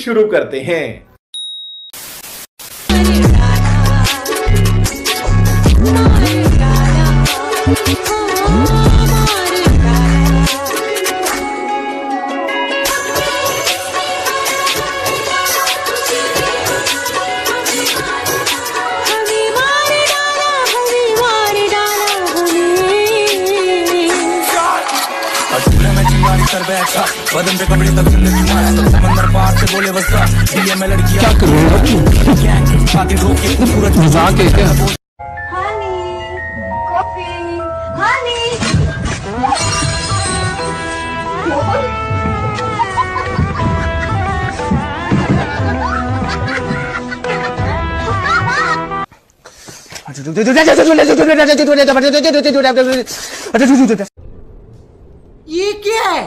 शुरू करते हैं। बदन पे कपड़े तक समंदर पार से बोले बस में लड़की क्या कर रहे हो? मजाक है क्या? हनी कॉफी हनी ये क्या है?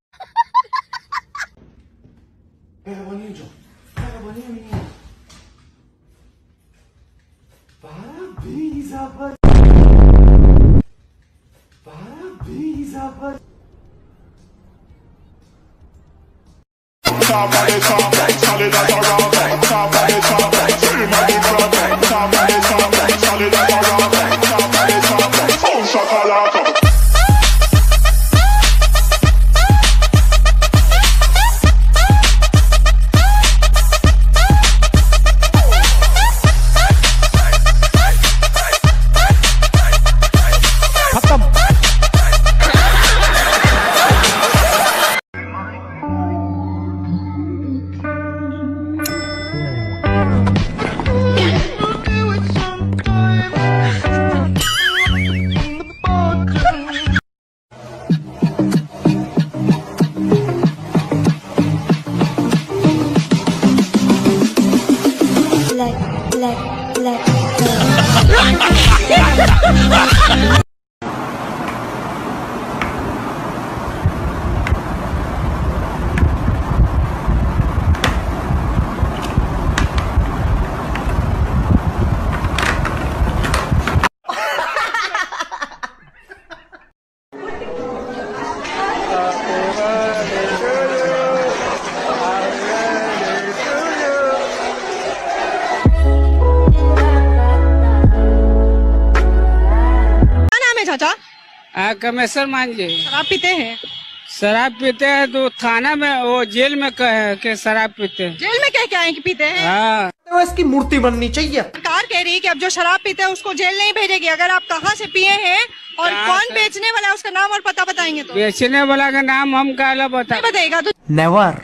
चाचा कमेश्वर मान जी शराब पीते हैं? शराब पीते हैं तो थाना में वो जेल में कहे कि शराब पीते हैं। जेल में कह के आए कि पीते हैं? हाँ तो इसकी मूर्ति बननी चाहिए। सरकार कह रही है कि अब जो शराब पीते हैं उसको जेल नहीं भेजेगी। अगर आप कहाँ से पिए हैं और कौन बेचने वाला है उसका नाम और पता बताएंगे तो? बेचने वाला का नाम हम काला बताएगा तो नेवर।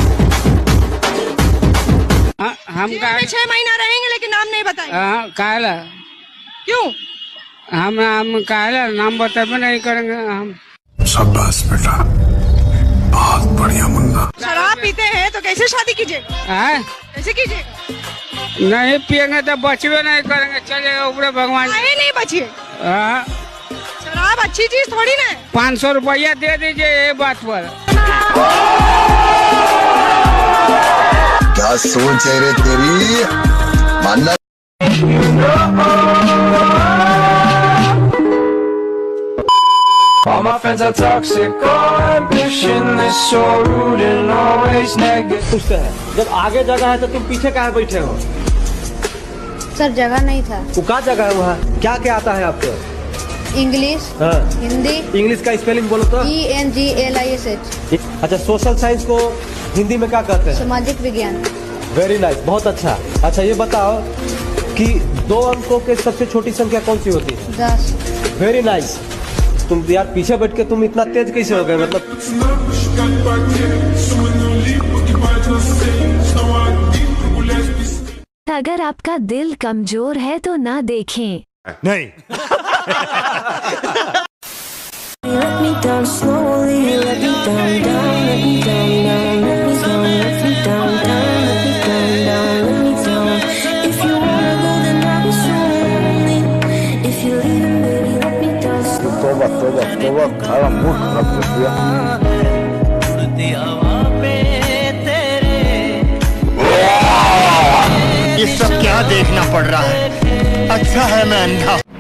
हम 6 महीना रहेंगे लेकिन नाम नहीं बताएंगे। काला क्यों? हम काला नाम बताबे नहीं करेंगे हम। शाबाश बेटा, बहुत बढ़िया मुन्ना। शराब पीते हैं तो कैसे शादी कीजिएगा? कैसे कीजिएगा? नहीं पियेंगे तो बचवे नहीं करेंगे, चलेगा ऊपर भगवान। नहीं बचिए। शराब अच्छी चीज थोड़ी ना है। 500 रुपया दे दीजिए ये बात पर। क्या सोच है रे तेरी, मानना। All my friends are toxic, all ambitionless, so rude and always negative. पूछते हैं, जब आगे जगह है तो तुम पीछे काहे बैठे हो? सर जगह नहीं था। वो क्या जगह है वहाँ? क्या क्या आता है आपको? इंग्लिश, हिंदी। इंग्लिश का स्पेलिंग बोलो तो? ENGLISH। अच्छा, सोशल साइंस को हिंदी में क्या कहते हैं? सामाजिक विज्ञान। वेरी नाइस, बहुत अच्छा। अच्छा ये बताओ कि 2 अंकों के सबसे छोटी संख्या कौन सी होती है? 10। Very nice. तुम यार पीछे बैठ के तुम इतना तेज कैसे हो गए? मतलब अगर आपका दिल कमजोर है तो ना देखें। नहीं। तोबा खारा मूड खराब कर दिया। ये सब क्या देखना पड़ रहा है? अच्छा है मैं अंधा।